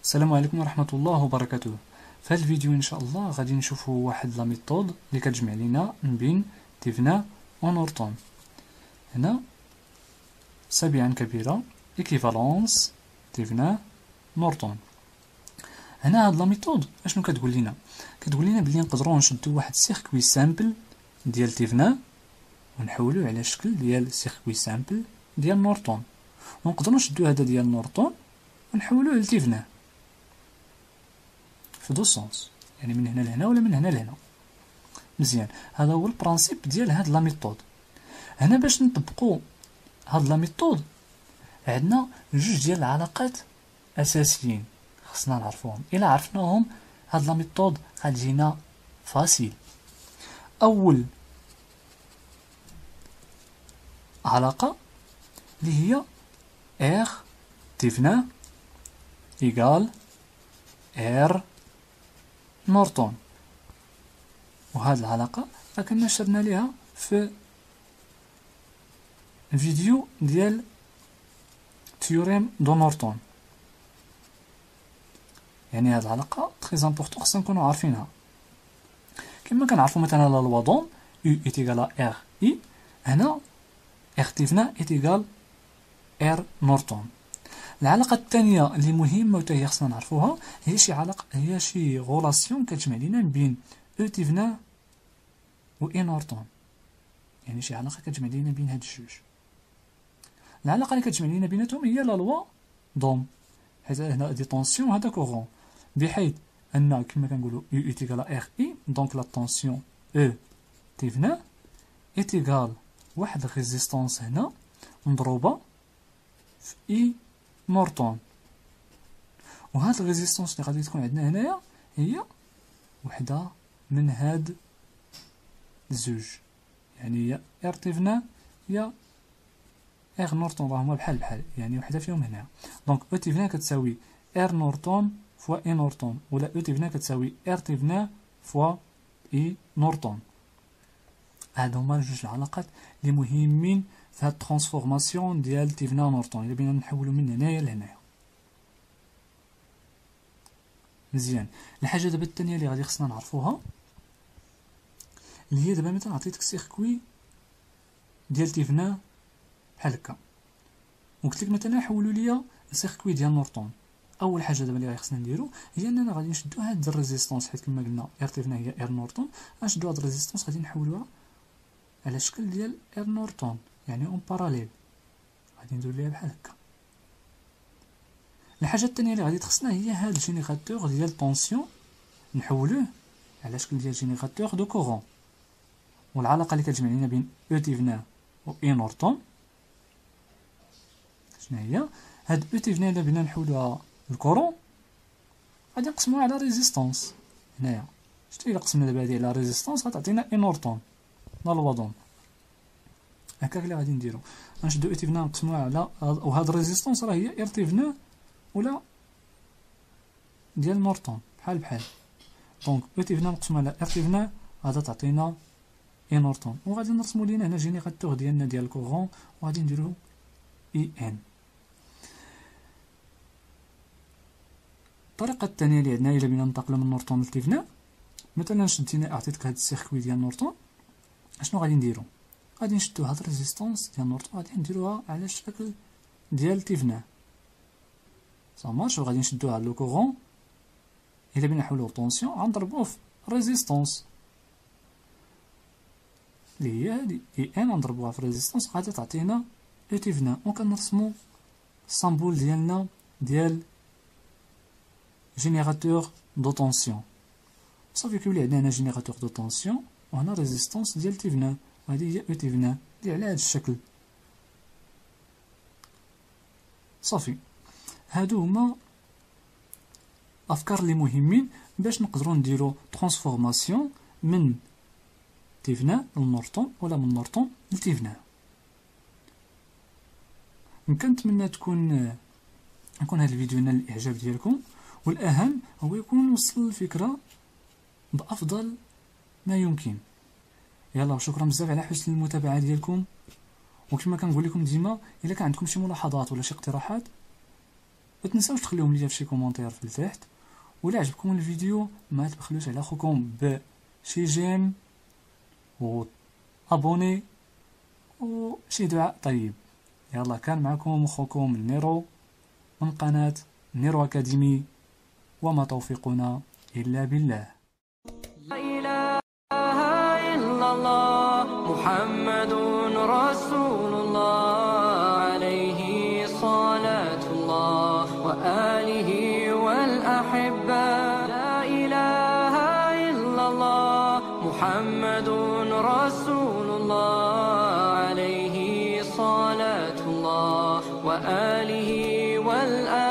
السلام عليكم ورحمة الله وبركاته. في هذا الفيديو ان شاء الله غادي نشوفوا واحد لا ميثود اللي كتجمع لينا بين تيفنا ونورتون. هنا سابعا كبيرة ايكيفالونس تيفنا نورتون. هنا هاد لا ميثود اشنو كتقول لنا؟ كتقول لنا بلي نقدروا نشدوا واحد سيركوي سامبل ديال تيفنا ونحولوه على شكل ديال سيركوي سامبل ديال نورتون، ونقدروا نشدوا هذا ديال نورتون ونحولوه لتيفنا في دو سونس، يعني من هنا لهنا ولا من هنا لهنا. مزيان، هذا هو البرانسيب ديال هاد لا ميثود. هنا باش نطبقوا هاد لا ميثود عندنا جوج ديال العلاقات اساسيين خصنا نعرفوهم. الا عرفناهم هاد لا ميثود غتجينا فاسيل. اول علاقه اللي هي ار تيفنا ايكال ار نورتون، وهذه العلاقة كنا شرنا ليها في الفيديو ديال تيوريم دو نورتون. يعني هذه العلاقة تري امبورطون خصنا نكونوا عارفينها. كما كنعرفوا مثلا لا لوا دوم U إيتيغال ار اي، هنا ار تيفنا إيتيغال ار نورتون. العلاقة الثانية اللي مهمة وتا هي خصنا نعرفوها هي شي علاقة، هي شي غولاسيون كتجمع لينا بين او تيفنا و اي نورتون، يعني شي علاقة كتجمع لينا بين هاد الجوج. العلاقة اللي كتجمع لينا بيناتهم هي لا لوا دوم، حيت هنا دي طونسيون هذا كورون، بحيث ان كما كنقولوا U إيتيغال ار اي، دونك لا طونسيون او تيفنا إيتيغال واحد الريزيستونس هنا مضروبة في اي نورتون. وهاد الريزيستونس اللي غادي تكون عندنا هنايا هي وحده من هاد الزوج، يعني يا ار تيفنا يا ار نورتون، راهما بحال بحال، يعني وحده فيهم هنا. دونك او تيفنا كتساوي ار نورتون فوا اي نورتون، ولا او تيفنا كتساوي ار تيفنا فوا اي نورتون. هادو هما جوج العلاقات اللي مهمين في هاد الترانسفورماسيون ديال تيفنا نورتون، الا بغينا نحولو من هنايا لهنايا. مزيان، الحاجه دابا الثانيه اللي غادي خصنا نعرفوها اللي هي دابا مثلا عطيتك سيركوي ديال تيفنا بحال هكا، وقلت لك مثلا حولوا ليا السيركوي ديال نورتون. اول حاجه دابا اللي خصنا نديرو هي اننا غادي نشدو هاد الريزيستونس، حيت كما قلنا ار تيفنا هي ار نورتون، غنشدو هاد الريزيستونس غادي نحولوها على شكل ديال ار نورتون، يعني اون باراليل، غادي ندير ليها بحال هكا. الحاجه الثانيه اللي غادي تخصنا هي هاد الجينيراتور ديال طونسيون، نحولوه على شكل ديال جينيراتور دو كورون. والعلاقه اللي كتجمع لينا بين او تيفنا و اي نورتون شنو هي؟ هاد او تيفنا الا بغينا نحولوها للكورون غادي نقسموها على ريزيستونس. هنايا شتي الا قسمنا دابا هادي على ريزيستونس غتعطينا اي نورتون لا لوا دوم. هكاك اللي غادي نديرو، غنشدو او تيفنا نقسموها على، وهاد الريزيستونس راه هي ار تيفنا ولا ديال نورتون بحال بحال. دونك او تيفنا نقسموها على ار تيفنا غادا تعطينا اي نورتون، وغادي نرسمو لينا هنا جينيراتور ديالنا ديال الكورون، وغادي نديرو اي ان. الطريقه الثانيه اللي عندنا الا بغينا ننتقلو من نورتون لتيفنا، مثلا شدينا عطيتك هاد السيركوي ديال نورتون، اشنو غادي نديرو؟ غادي نشدو هاد الريزيستونس ديال نورتون غادي نديروها على الشكل ديال تيفنا صامارش، وغادي نشدوها لو كورون. الا بغينا نحولوه طونسيون غنضربوه في ريزيستونس اللي هي هادي اي ان، غنضربوها في ريزيستونس غادي تعطينا او تيفنا. وكنرسمو السامبول ديالنا ديال جينيراتور دو طونسيون. صافي كيولي عندنا هنا جينيراتور دو طونسيون وهنا ريزيستونس ديال تيفنا، وهذه هي او تيفنا اللي على هذا الشكل. صافي، هادو هما افكار اللي مهمين باش نقدروا نديرو ترانسفورماسيون من تيفنا لنورتون ولا من نورتون لتيفنا. كنتمنى يكون هذا الفيديو نال الاعجاب ديالكم، والاهم هو يكون وصل الفكره بافضل ما يمكن. يلا، وشكرا بزاف على حسن المتابعه ديالكم، وكما كنقول لكم ديما الا كان عندكم شي ملاحظات ولا شي اقتراحات ما تنساوش تخليهم ليا في شي كومونتير في التحت. ولا عجبكم الفيديو ما تبخلوش على خوكم بشي جيم و ابوني وشي دعاء طيب. يلا، كان معكم اخوكم نيرو من قناة نيرو اكاديمي، وما توفيقنا الا بالله. لا إله إلا الله محمد رسول الله، عليه صلاة الله وآله والأحبة. لا إله إلا الله محمد رسول الله، عليه صلاة الله وآله والأحبة.